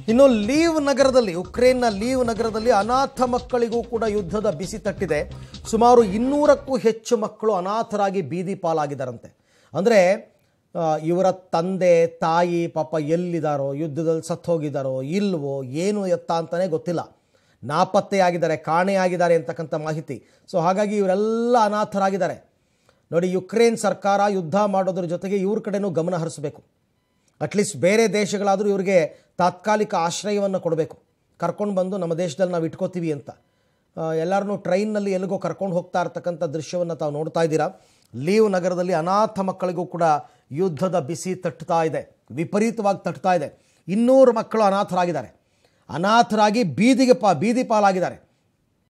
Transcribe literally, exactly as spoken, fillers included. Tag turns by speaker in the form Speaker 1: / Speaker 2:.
Speaker 1: ಇನ್ನು ಲೀವ್ ನಗರದಲ್ಲಿ ಉಕ್ರೇನ್ನ ಲೀವ್ ನಗರದಲ್ಲಿ ಅನಾಥ ಮಕ್ಕಳಿಗೂ ಕೂಡ ಯುದ್ಧದ ಬಿಸಿ ತಟ್ಟಿದೆ. ಸುಮಾರು ಇನ್ನೂರಕ್ಕೂ ಹೆಚ್ಚು ಮಕ್ಕಳು ಅನಾಥರಾಗಿ ಬೀದಿ ಪಾಲಾಗಿದ್ದಾರಂತೆ. ಅಂದರೆ ಇವರ ತಂದೆ ತಾಯಿ ಪಾಪ ಎಲ್ಲಿದ್ದಾರೋ, ಯುದ್ಧದಲ್ಲಿ ಸತ್ತು ಹೋಗಿದ್ದಾರೋ ಇಲ್ವೋ ಏನು ಎತ್ತ ಅಂತಲೇ ಗೊತ್ತಿಲ್ಲ. ನಾಪತ್ತೆಯಾಗಿದ್ದಾರೆ, ಕಾಣೆಯಾಗಿದ್ದಾರೆ ಅಂತಕ್ಕಂಥ ಮಾಹಿತಿ. ಸೊ ಹಾಗಾಗಿ ಇವರೆಲ್ಲ ಅನಾಥರಾಗಿದ್ದಾರೆ. ನೋಡಿ, ಯುಕ್ರೇನ್ ಸರ್ಕಾರ ಯುದ್ಧ ಮಾಡೋದ್ರ ಜೊತೆಗೆ ಇವ್ರ ಕಡೆನೂ ಗಮನ ಹರಿಸಬೇಕು. ಅಟ್ಲೀಸ್ಟ್ ಬೇರೆ ದೇಶಗಳಾದರೂ ಇವರಿಗೆ ತಾತ್ಕಾಲಿಕ ಆಶ್ರಯವನ್ನು ಕೊಡಬೇಕು. ಕರ್ಕೊಂಡು ಬಂದು ನಮ್ಮ ದೇಶದಲ್ಲಿ ನಾವು ಇಟ್ಕೋತೀವಿ ಅಂತ ಎಲ್ಲರನ್ನೂ ಟ್ರೈನ್ನಲ್ಲಿ ಎಲ್ಲಿಗೋ ಕರ್ಕೊಂಡು ಹೋಗ್ತಾ ಇರ್ತಕ್ಕಂಥ ದೃಶ್ಯವನ್ನು ತಾವು ನೋಡ್ತಾ ಇದ್ದೀರಾ. ಲೀವ್ ನಗರದಲ್ಲಿ ಅನಾಥ ಮಕ್ಕಳಿಗೂ ಕೂಡ ಯುದ್ಧದ ಬಿಸಿ ತಟ್ಟುತ್ತಾ ಇದೆ, ವಿಪರೀತವಾಗಿ ತಟ್ಟುತ್ತಾ ಇದೆ. ಇನ್ನೂರು ಮಕ್ಕಳು ಅನಾಥರಾಗಿದ್ದಾರೆ, ಅನಾಥರಾಗಿ ಬೀದಿಗೆ ಪಾ ಬೀದಿ ಪಾಲಾಗಿದ್ದಾರೆ.